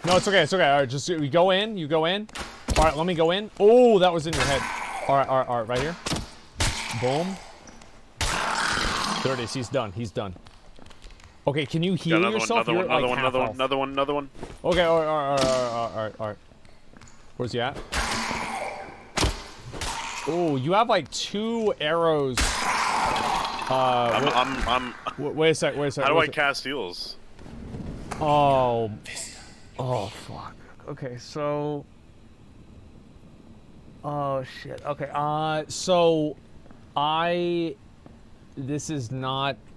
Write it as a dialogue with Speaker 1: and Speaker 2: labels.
Speaker 1: No, it's okay, it's okay. All right, just you go in, you go in. All right, let me go in. Oh, that was in your head. All right, all right, all right, right here. Boom. There it is. He's done. He's done. Okay, can you heal yourself?
Speaker 2: Another one.
Speaker 1: Okay, all right, all right. Where's he at? Oh, you have like 2 arrows. Wait a sec.
Speaker 2: How do I cast heals?
Speaker 1: Oh. Oh, fuck. Okay, so. Oh, shit. Okay, so. This is not